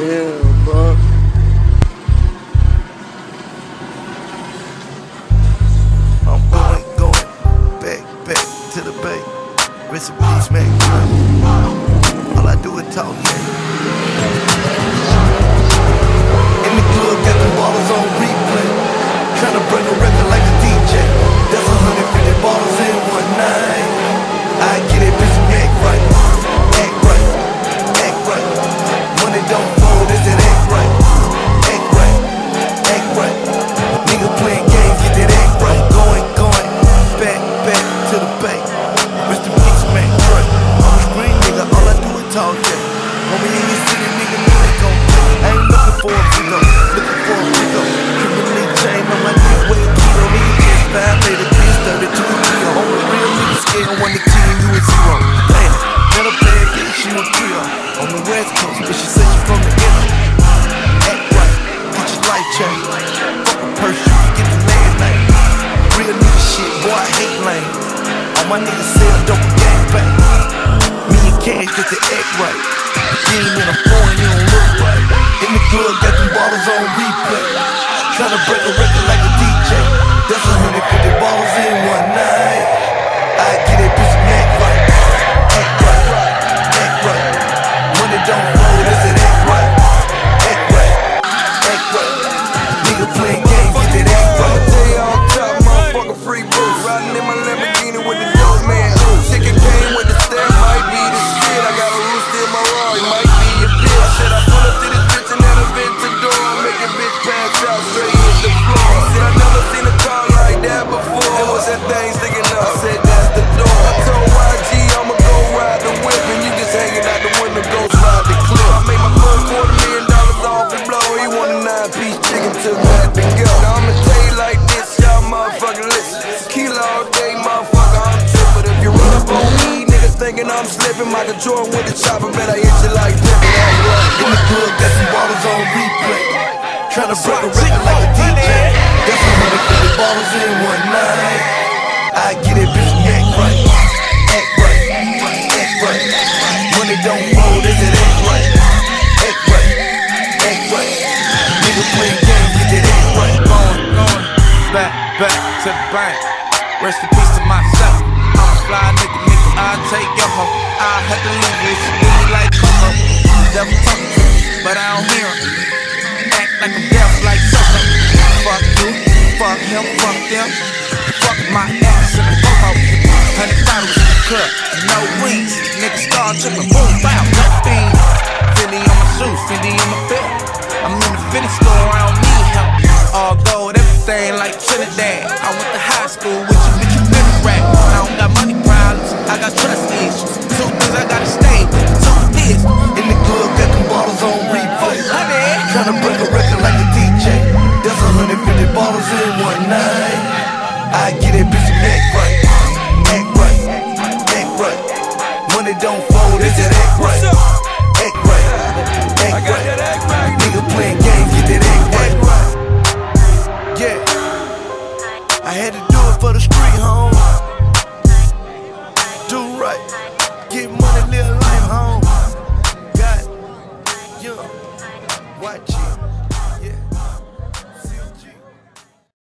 Damn, bro. I'm going back to the bay. Rest in peace, man. All I do is talk, man. In the club, got the bottles on replay. Tryna break a record like a DJ. That's 150 bottles in one night. I get it, bitch, act right. Act right, act right. Money don't fold, is it act right? Act right, act right. Nigga playing games, get that act right. Going back to the bank. Rest in peace, man, Dre. I'm a screen nigga, all I do is talk, yeah. Homie in your city, nigga, know they gon' play. I ain't looking for a pick up, looking for a pick up. Criminally chain on my nigga, way keto. Nigga just violated, kids 32 kilo. On the real nigga scale, 1 to 10, you a 0. Damn, met a bad bitch, she was Creole. On the west coast, but she said she from the inner. Act right, get your life changed. Fuck a purse, you can get the land name. Real nigga shit, boy, I hate lame. All my niggas sell dope gangbang. Me and Cash get the act right. You ain't in a foreign, you don't look right. In the club, got them bottles on replay. Tryna break a record like a DJ. That's 150 bottles in one night. I get it, bitch, act right. Act right, act right. Money don't fold, is it act right? Act right, act right. Nigga playing games, get that act right. I'ma tell you on top, motherfucker, free boost. Riding in my Lamborghini with the dope man. Chicken came with the step, might be the shit. I got a rooster in my Rari, might be a bitch. Said I pull up to this bitch and had a vent to door. I make a bitch pass out straight hit the floor. Said I never seen a car like that before. And what's that thing sticking up? I said that's the door. I told YG I'ma go ride the whip, and you just hanging out the window, go slide the clip. I made my first $250,000 off the blow. He want a 9-piece chicken, took that to go. Now I'ma tell you like this, y'all motherfucking listen. Kilo all day, motherfucker, I'm trippin'. If you run up on me, niggas thinking I'm slipping. Michael Jordan with the chopper, bet I hit you like Pippen. In the club, got some bottles on replay. Tryna break a record like a DJ. That's 150 bottles in one night. I get it, bitch, act right. Act right, act right. Money don't fold, is it act right? Act right, act right. Nigga playing games, get that act right. Going back to the bank. Rest in peace to myself. I'm a fly nigga, I'll take your hoe. I'll have to leave you if you do me like Coco. The devil talking to me, but I don't hear him. Act like I'm deaf like Soso. Fuck you, fuck him, fuck them. Fuck my ass in the popo. 100 bottles in the club, no wings. Niggas start tripping, boom, bow, no fiend. Fendi on my shoes, Fendi on my belt. I'm in the Fendi store, I don't need help. All gold, everything like Trinidad. I went to high school with you, bitch, you been a rap. I don't got money problems, I got trust issues. 2 things I gotta stay with, 2 this. In the club, got them bottles on replay. Tryna break a record like a DJ. That's 150 bottles in one night. I get it, bitch, act right. Act right, act right. Money don't fold, is it act right? Act right, act right. Nigga playing games, get that act right. Yeah, I had to do it for the street, home. Do right, get money, live life, home. Got young, watch